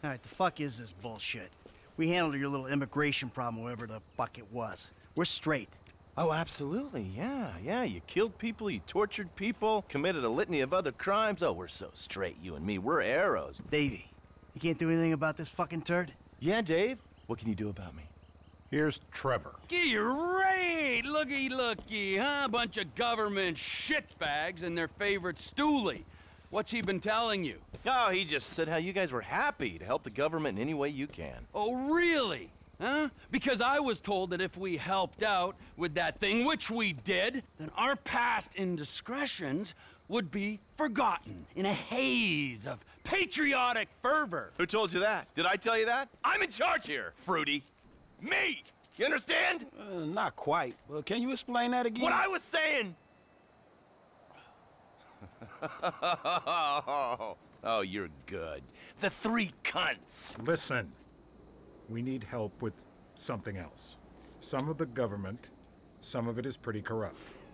Alright, the fuck is this bullshit? We handled your little immigration problem, whatever the fuck it was. We're straight. Oh, absolutely, yeah. You killed people, you tortured people, committed a litany of other crimes. Oh, we're so straight, you and me. We're arrows. Davey, you can't do anything about this fucking turd? Yeah, Dave? What can you do about me? Here's Trevor. Great! Looky, huh? Bunch of government shitbags and their favorite stoolie. What's he been telling you? Oh, he just said how you guys were happy to help the government in any way you can. Oh, really? Huh? Because I was told that if we helped out with that thing, which we did, then our past indiscretions would be forgotten in a haze of patriotic fervor. Who told you that? Did I tell you that? I'm in charge here, Fruity. Me! You understand? Not quite. Well, can you explain that again? What I was saying! Oh, you're good. The three cunts. Listen, we need help with something else. Some of the government, some of it is pretty corrupt.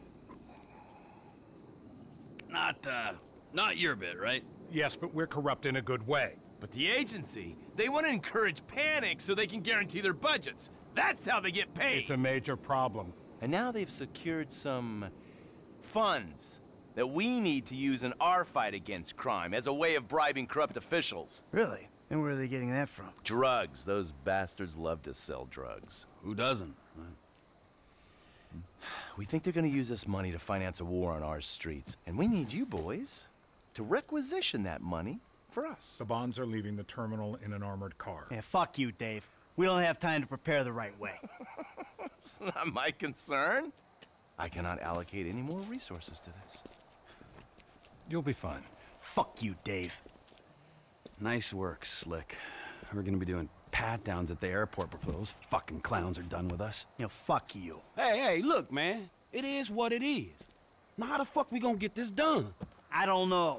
Not your bit, right? Yes, but we're corrupt in a good way. But the agency, they want to encourage panic so they can guarantee their budgets. That's how they get paid. It's a major problem. And now they've secured some funds that we need to use in our fight against crime as a way of bribing corrupt officials. Really? And where are they getting that from? Drugs. Those bastards love to sell drugs. Who doesn't? We think they're gonna use this money to finance a war on our streets. And we need you boys to requisition that money for us. The bonds are leaving the terminal in an armored car. Yeah, fuck you, Dave. We don't have time to prepare the right way. It's not my concern. I cannot allocate any more resources to this. You'll be fine. Fuck you, Dave. Nice work, Slick. We're gonna be doing pat-downs at the airport before those fucking clowns are done with us. You know, fuck you. Hey, look, man. It is what it is. Now how the fuck we gonna get this done? I don't know.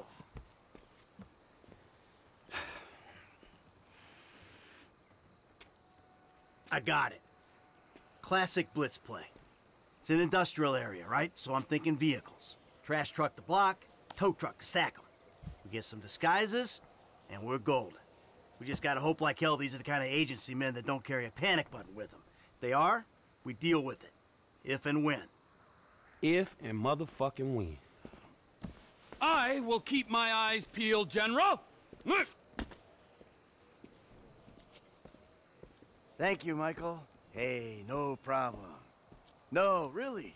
I got it. Classic blitz play. It's an industrial area, right? So I'm thinking vehicles. Trash truck to block, tow truck to sack them. We get some disguises, and we're golden. We just gotta hope like hell these are the kind of agency men that don't carry a panic button with them. If they are, we deal with it. If and when. If and motherfucking when. I will keep my eyes peeled, General. Thank you, Michael. Hey, no problem. No, really.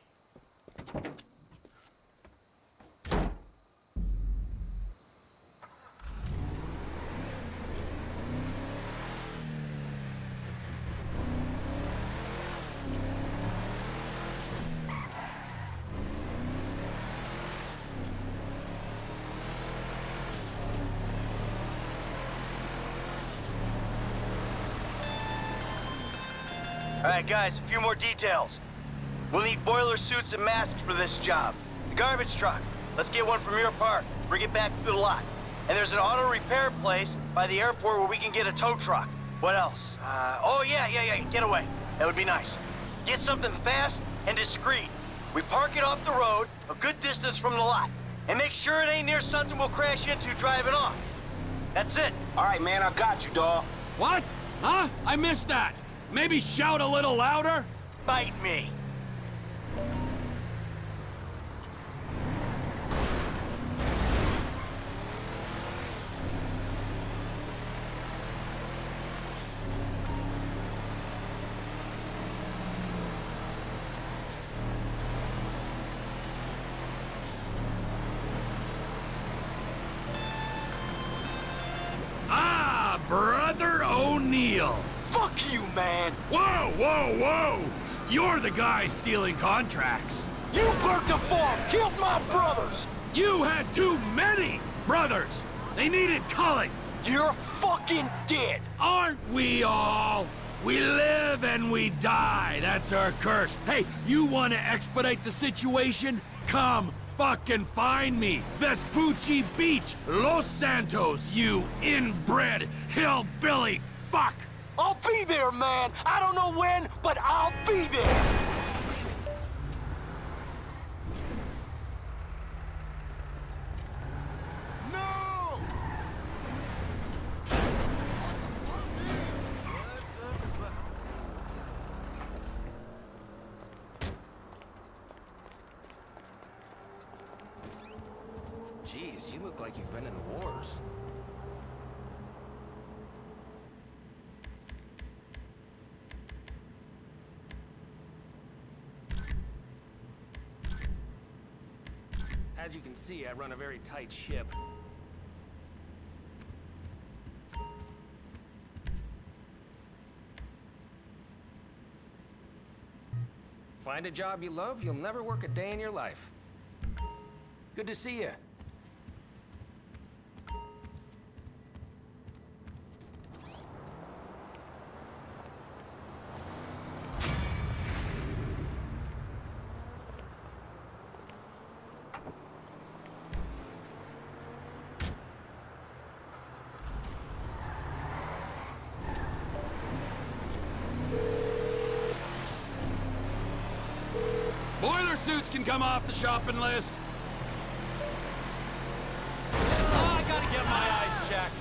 All right, guys, a few more details. We'll need boiler suits and masks for this job. The garbage truck. Let's get one from your park. Bring it back to the lot. And there's an auto repair place by the airport where we can get a tow truck. What else? Oh, yeah, getaway. That would be nice. Get something fast and discreet. We park it off the road, a good distance from the lot. And make sure it ain't near something we'll crash into driving off. That's it. All right, man, I got you, dawg. What? Huh? I missed that. Maybe shout a little louder? Bite me. Ah, Brother O'Neill. Fuck you, man! Whoa! You're the guy stealing contracts. You burnt the farm, killed my brothers! You had too many brothers. They needed culling. You're fucking dead! Aren't we all? We live and we die. That's our curse. Hey, you want to expedite the situation? Come fucking find me. Vespucci Beach, Los Santos, you inbred hillbilly fuck. I'll be there, man! I don't know when, but I'll be there! No! Jeez, you look like you've been in the wars. As you can see, I run a very tight ship. Find a job you love, you'll never work a day in your life. Good to see you. Boiler suits can come off the shopping list. Oh, I gotta get my eyes checked.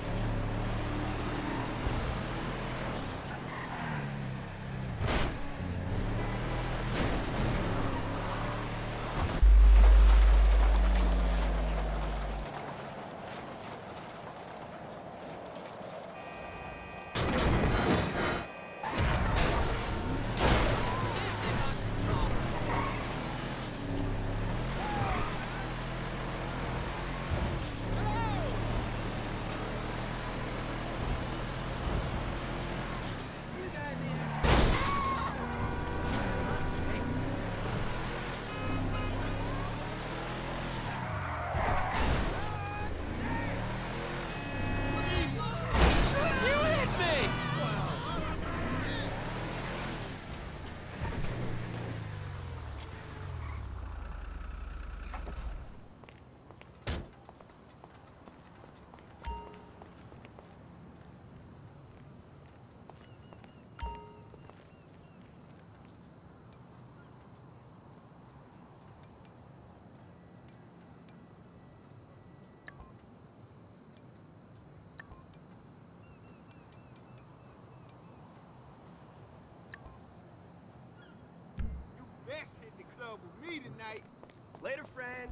Best hit the club with me tonight. Later, friend.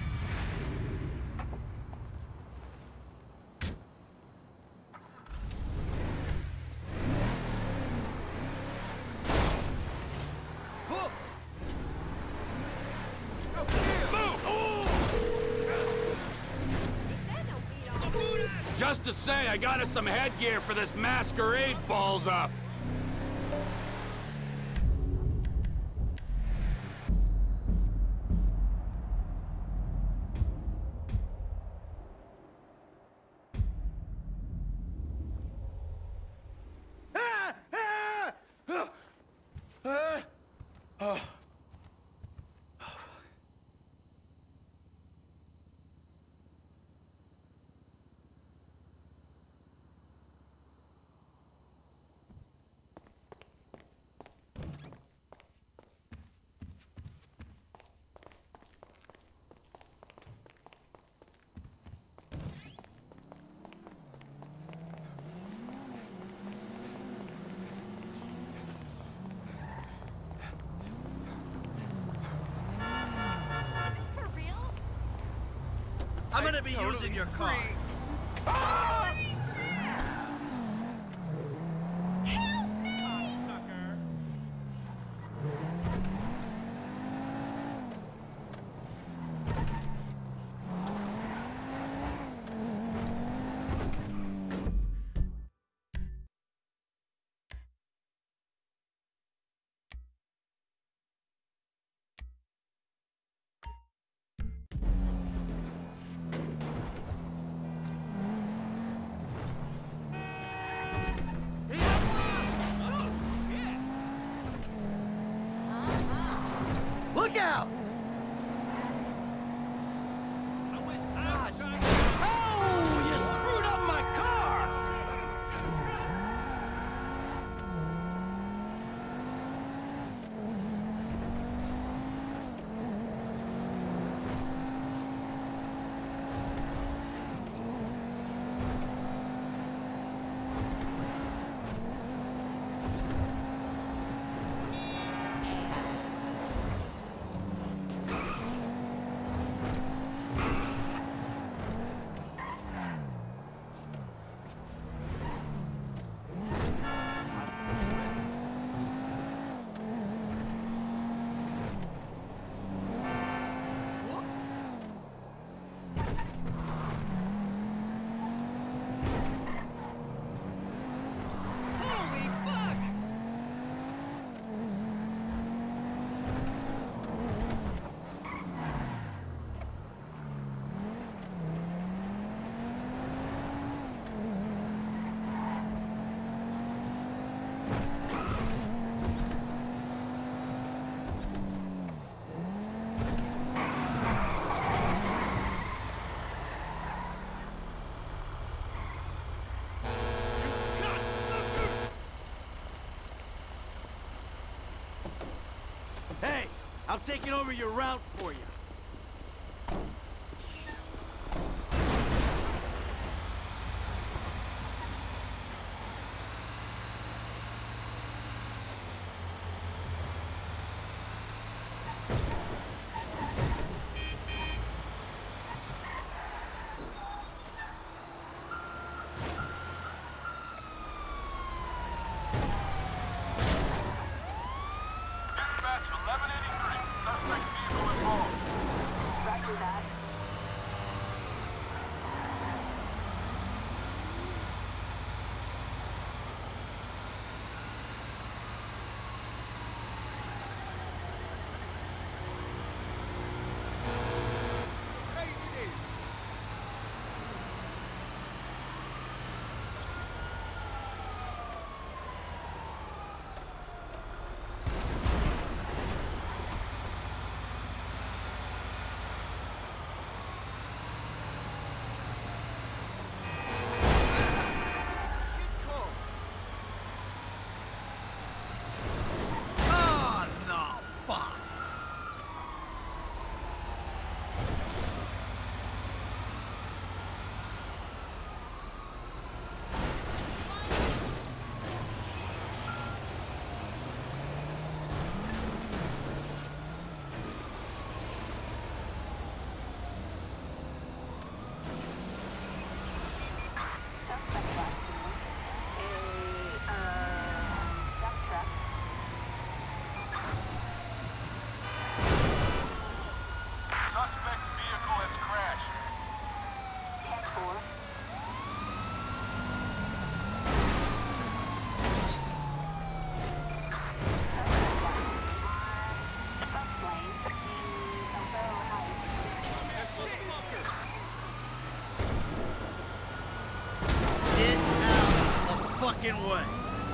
Just to say, I got us some headgear for this masquerade balls up. I'm gonna be using your car. I'm taking over your route for you. Way.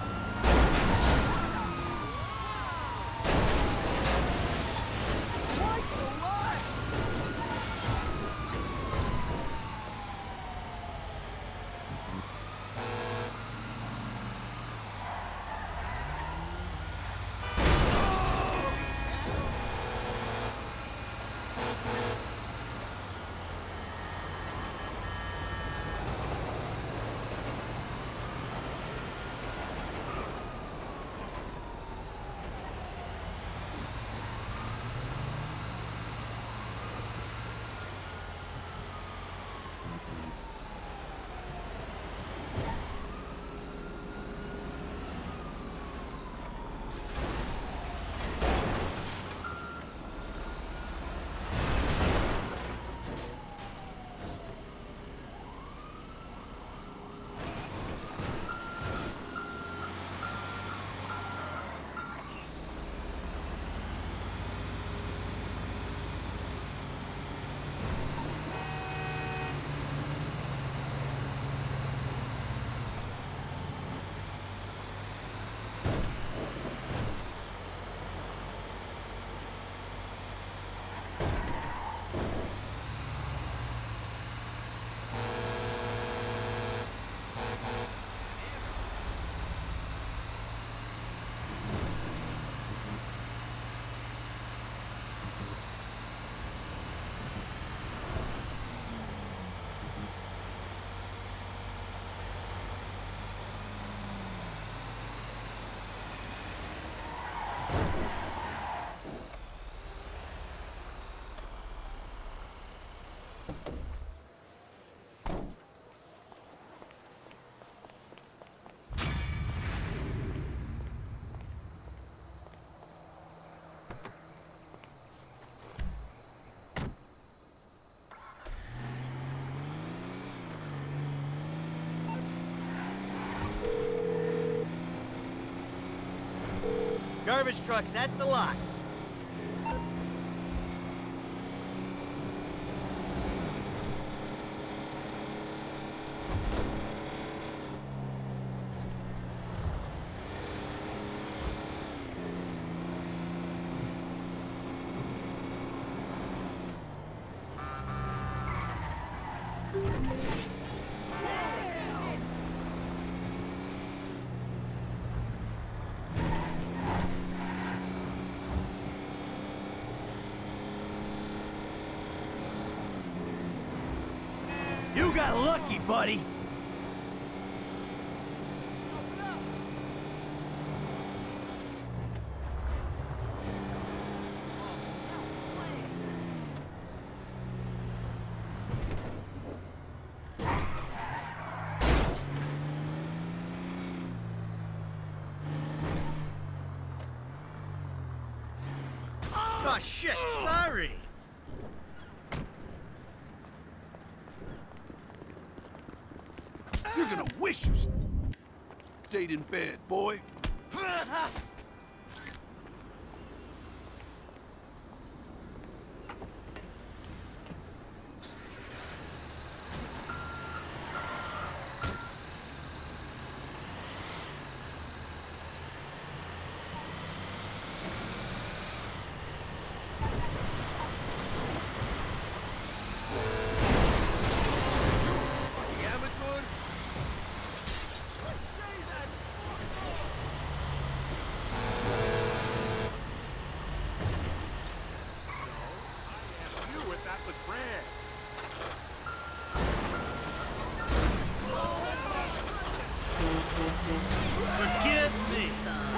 Garbage truck's at the lot. You got lucky, buddy. Oh, shit, sorry. You're gonna wish you stayed in bed, boy. Forgive me.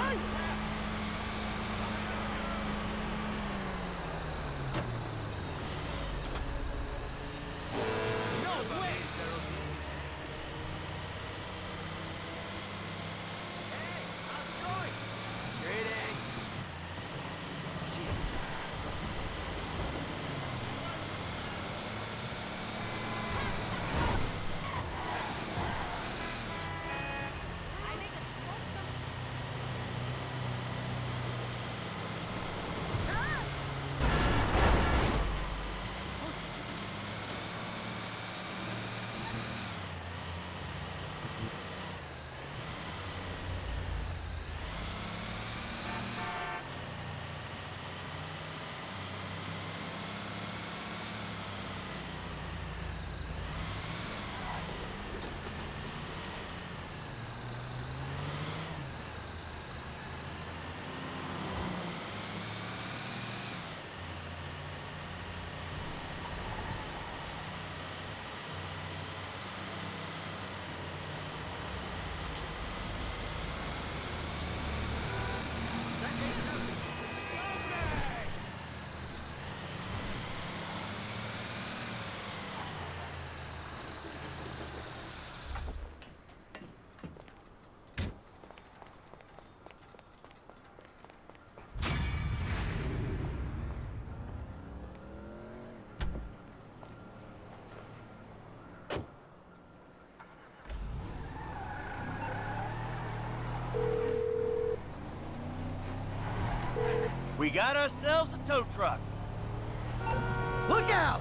We got ourselves a tow truck. Look out!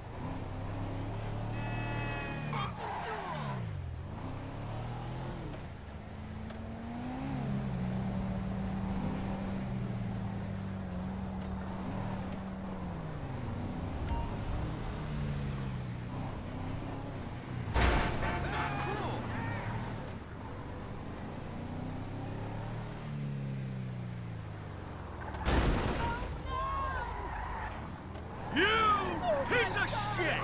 Piece of shit!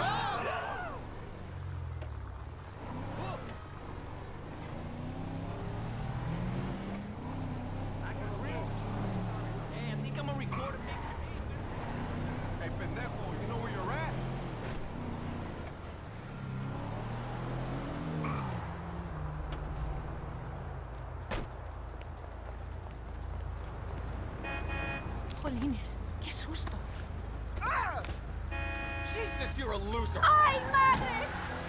Hey, I think I'm gonna record a mix. Hey, pendejo, you know where you're at? Jolines, qué susto. Ah! Jesus, you're a loser! ¡Ay, madre!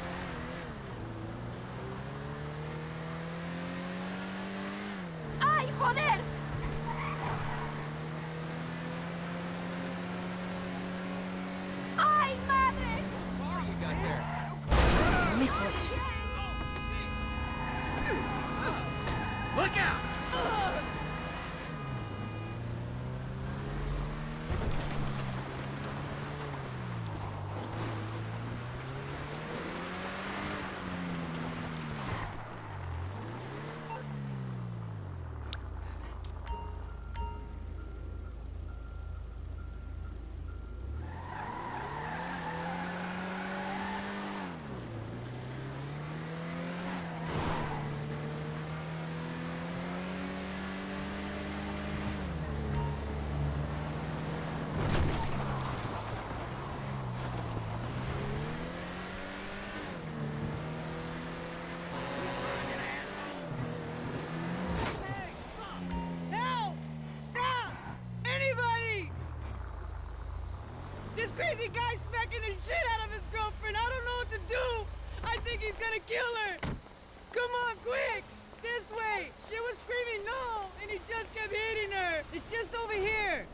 ¡Ay, joder! ¡Ay, madre! No me jodas. Look out! crazy guy smacking the shit out of his girlfriend. I don't know what to do. I think he's gonna kill her. Come on, quick! This way! She was screaming no, and he just kept hitting her. It's just over here.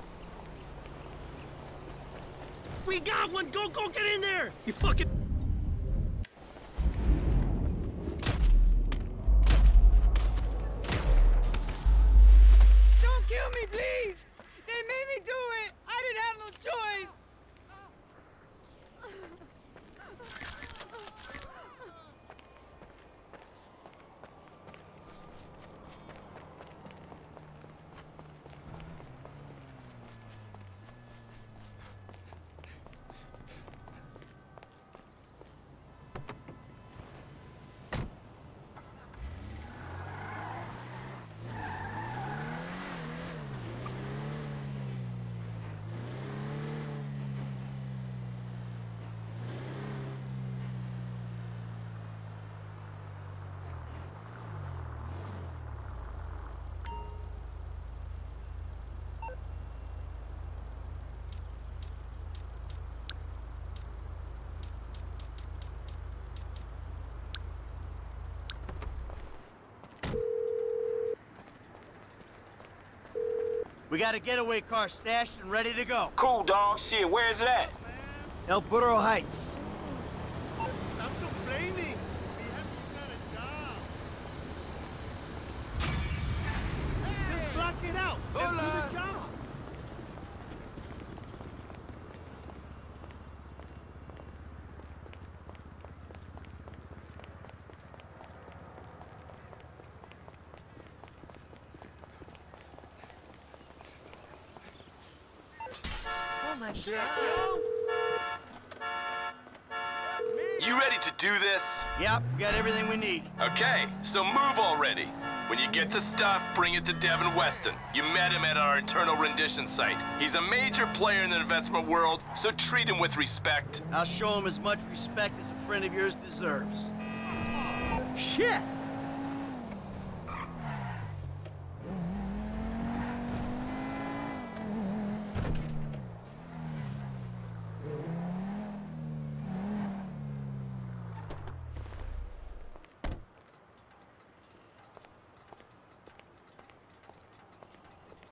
We got one! Go get in there! You fucking... Don't kill me, please! They made me do it! I didn't have no choice! We got a getaway car stashed and ready to go. Cool, dog. Shit, where is it at? El Burro Heights. Stop complaining. We haven't got a job. Just block it out. And do the job. You ready to do this? Yep, we got everything we need. Okay, so move already. When you get the stuff, bring it to Devin Weston. You met him at our internal rendition site. He's a major player in the investment world, so treat him with respect. I'll show him as much respect as a friend of yours deserves. Shit!